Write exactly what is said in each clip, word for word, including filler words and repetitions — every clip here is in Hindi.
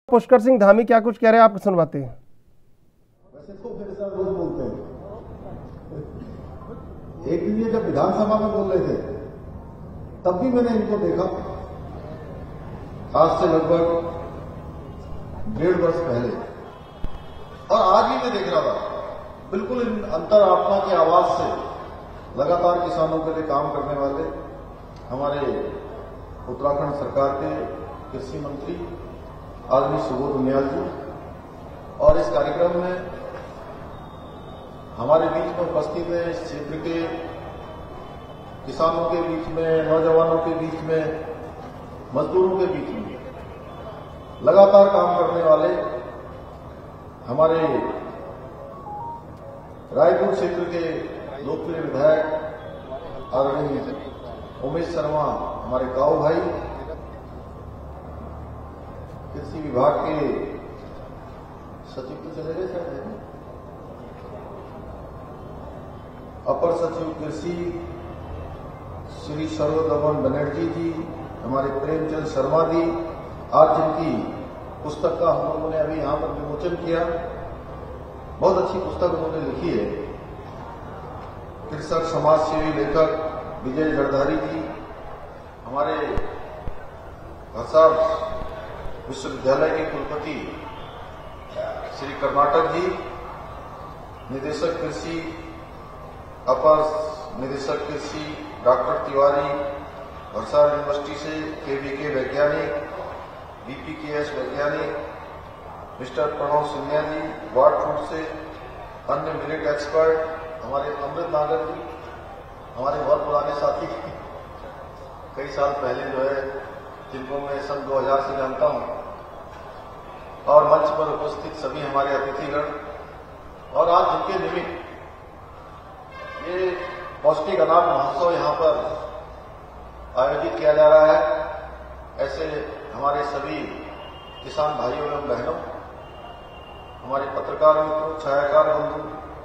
पुष्कर सिंह धामी क्या कुछ कह रहे हैं, आप सुनवाते हैं। वैसे तो मेरे साथ रोज बोलते हैं। एक दिन ये जब विधानसभा में बोल रहे थे तब भी मैंने इनको देखा, आज से लगभग डेढ़ वर्ष पहले, और आज भी मैं देख रहा था। बिल्कुल इन अंतरात्मा की आवाज से लगातार किसानों के लिए काम करने वाले हमारे उत्तराखंड सरकार के कृषि मंत्री आदरणीय सुबोध उनियाल जी, और इस कार्यक्रम में हमारे बीच में उपस्थित है इस क्षेत्र के किसानों के बीच में, नौजवानों के बीच में, मजदूरों के बीच में लगातार काम करने वाले हमारे रायपुर क्षेत्र के लोकप्रिय विधायक आदरणीय उमेश शर्मा, हमारे काऊ भाई, कृषि विभाग के सचिव तो चले गए शायद, अपर सचिव कृषि श्री सर्वदमन बनर्जी जी, हमारे प्रेमचंद शर्मा जी, आज जिनकी पुस्तक का हम लोगों ने अभी यहां पर विमोचन किया। बहुत अच्छी पुस्तक उन्होंने लिखी है। कृषक समाज सेवी लेखक विजय जड़धारी जी, हमारे भरसार विश्वविद्यालय के कुलपति श्री कर्नाटक जी, निदेशक कृषि, अपर निदेशक कृषि डॉक्टर तिवारी, भरसार यूनिवर्सिटी से केवीके वैज्ञानिक, बीपीकेएस वैज्ञानिक mister Pranav Sinha ji, ward food से, अन्य मिलेट एक्सपर्ट हमारे अमृत नागर जी, हमारे बहुत पुराने साथी, कई साल पहले जो है, जिनको मैं सन दो हज़ार से जानता हूं, और मंच पर उपस्थित सभी हमारे अतिथिगण, और आज जिनके निमित्त ये पौष्टिक अनाज महोत्सव यहां पर आयोजित किया जा रहा है, ऐसे हमारे सभी किसान भाइयों एवं बहनों, हमारे पत्रकार मित्रों, छायाकार बंधु,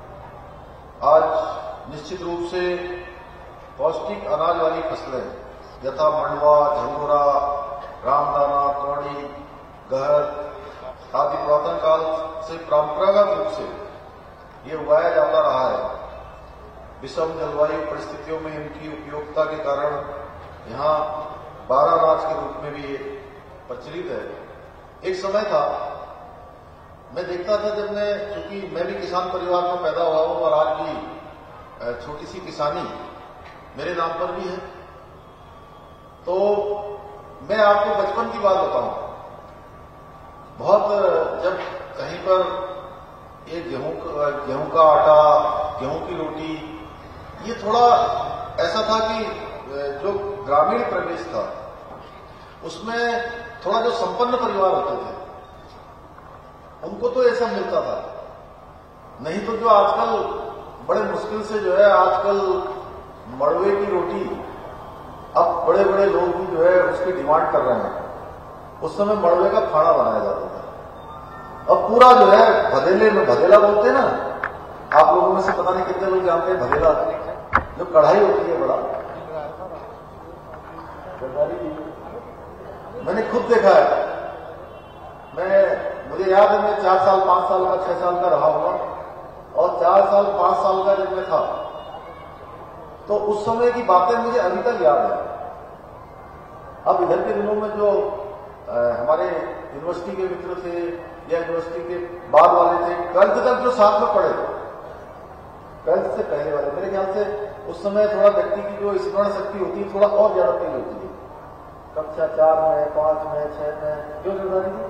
आज निश्चित रूप से पौष्टिक अनाज वाली फसलें यथा मंडवा, झंगोरा, रामदाना, कौड़ी, गहर आदि पुरातन काल से परंपरागत रूप से ये उगाया जाता रहा है। विषम जलवायु परिस्थितियों में इनकी उपयोगिता के कारण यहाँ बारह अनाज के रूप में भी ये प्रचलित है। एक समय था, मैं देखता था, जब मैं, क्योंकि मैं भी किसान परिवार में पैदा हुआ हूं और आज भी छोटी सी किसानी मेरे नाम पर भी है, तो मैं आपको बचपन की बात बताऊं। बहुत जब कहीं पर ये गेहूं गेहूं का आटा, गेहूं की रोटी, ये थोड़ा ऐसा था कि जो ग्रामीण प्रदेश था उसमें थोड़ा जो संपन्न परिवार होते थे उनको तो ऐसा मिलता था, नहीं तो जो आजकल बड़े मुश्किल से जो है, आजकल मड़वे की रोटी अब बड़े बड़े लोग भी जो है उसकी डिमांड कर रहे हैं। उस समय मड़वे का खाना बनाया जाता था। अब पूरा जो है भदेले में, भदेला बोलते हैं ना, आप लोगों में से पता नहीं कितने लोग जानते हैं भदेला, जो कढ़ाई होती है बड़ा, मैंने खुद देखा है। मैं मुझे याद है, मैं चार साल पांच साल का छह साल का रहा होगा, और चार साल पांच साल का जब मैं था तो उस समय की बातें मुझे अभी तक याद है। अब इधर के दिनों में जो आ, हमारे यूनिवर्सिटी के मित्र थे या यूनिवर्सिटी के बाद वाले थे, ट्वेल्थ तक जो साथ में पढ़े, ट्वेल्थ से पहले वाले, मेरे ख्याल से उस समय थोड़ा व्यक्ति की जो स्मरण शक्ति होती है थोड़ा और ज्यादा तेज होती है। कक्षा चार में, पांच में, छह में, क्यों निर्धारित थी?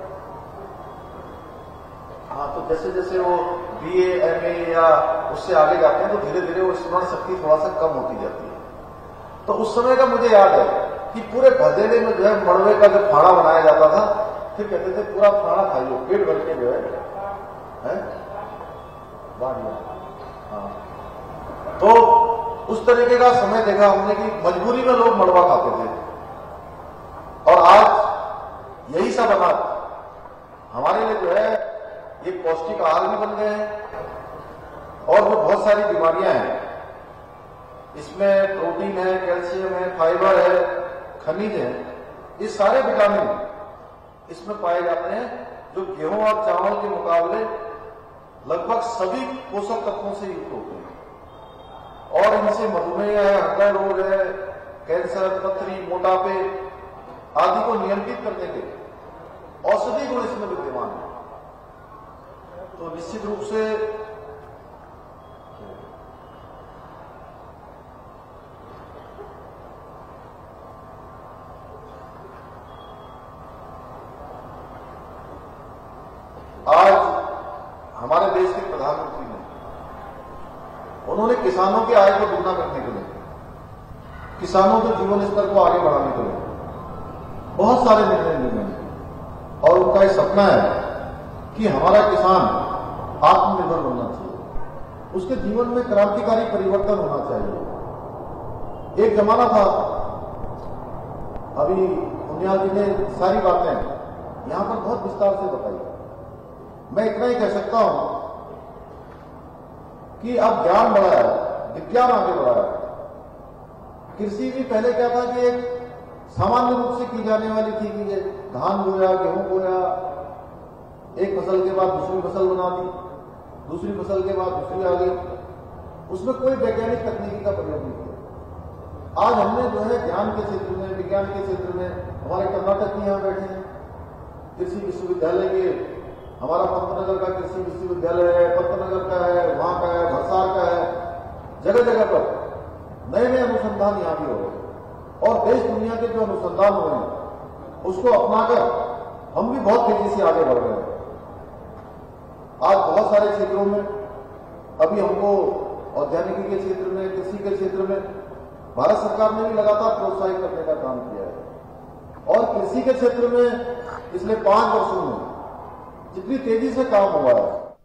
हाँ, तो जैसे जैसे वो बीए, एमए या उससे आगे जाते हैं तो धीरे धीरे वो स्मरण शक्ति थोड़ा सा कम होती जाती है। तो उस समय का मुझे याद है कि पूरे भदेले में जो है मड़वे का जो खाना बनाया जाता था, फिर कहते थे पूरा खाना खाइए, पेट भर के जो है, है? बढ़िया। हाँ, तो उस तरीके का समय देखा हमने कि मजबूरी में लोग मड़वा खाते थे, और आज यही सब अनाज हमारे लिए जो है ये पौष्टिक आहार भी बन गए हैं, और जो बहुत सारी बीमारियां हैं, इसमें प्रोटीन है, कैल्शियम है, फाइबर है, खनिज है, ये सारे विटामिन इसमें पाए जाते हैं। जो गेहूं और चावल के मुकाबले लगभग सभी पोषक तत्वों से युक्त होते हैं और इनसे मधुमेह है, हृदय रोग है, कैंसर, पथरी, मोटापे आदि को नियंत्रित करने के औषधि गुण इसमें विद्यमान है। तो निश्चित रूप से आज हमारे देश के प्रधानमंत्री ने उन्होंने किसानों के आय को दुगना करने के लिए, किसानों के जीवन स्तर को आगे बढ़ाने के लिए बहुत सारे निर्णय लिए और उनका ये सपना है कि हमारा किसान आत्मनिर्भर बनना चाहिए, उसके जीवन में क्रांतिकारी परिवर्तन होना चाहिए। एक जमाना था, अभी पुनिया जी ने सारी बातें यहां पर बहुत विस्तार से बताई। मैं इतना ही कह सकता हूं कि अब ज्ञान बढ़ा है, विज्ञान आगे बढ़ा है। कृषि भी पहले क्या था कि एक सामान्य रूप से की जाने वाली थी कि ये धान बोया, गेहूं बोया, एक फसल के बाद दूसरी फसल बना दी, दूसरी फसल के बाद दूसरी आ गई, उसमें कोई वैज्ञानिक तकनीकी का प्रयोग नहीं किया। आज हमने जो है ज्ञान के क्षेत्र में, विज्ञान के क्षेत्र में, हमारे कर्नाटक में यहां बैठे हैं, कृषि विश्वविद्यालय के, हमारा पंतनगर का कृषि विश्वविद्यालय है, पंतनगर का है, वहां का है, भरसार का है, जगह जगह पर नए नए अनुसंधान यहां भी हो रहे हैं और देश दुनिया के जो अनुसंधान हो रहे हैं उसको अपनाकर हम भी बहुत तेजी से आगे बढ़ रहे हैं। आज बहुत सारे क्षेत्रों में अभी हमको औद्यानिकी के क्षेत्र में, कृषि के क्षेत्र में भारत सरकार ने भी लगातार प्रोत्साहित करने का काम किया है और कृषि के क्षेत्र में पिछले पांच वर्षों में जितनी तेजी से काम हुआ है